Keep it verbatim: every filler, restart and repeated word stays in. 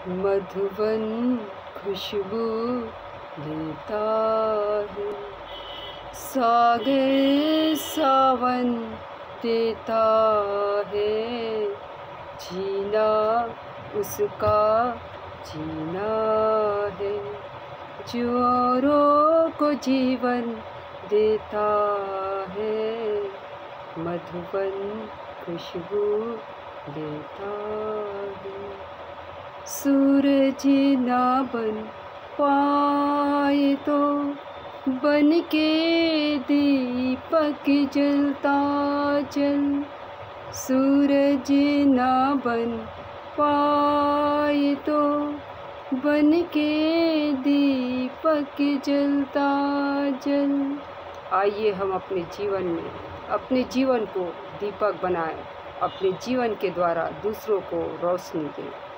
मधुवन खुशबू देता है, सागर सावन देता है, जीना उसका जीना है, जो औरों को जीवन देता है, मधुवन खुशबू देता है। सूरज ना बन पाए तो बन के दीपक जलता जल, सूरज ना बन पाए तो बन के दीपक जलता जल। आइए हम अपने जीवन में अपने जीवन को दीपक बनाएं, अपने जीवन के द्वारा दूसरों को रोशनी दें।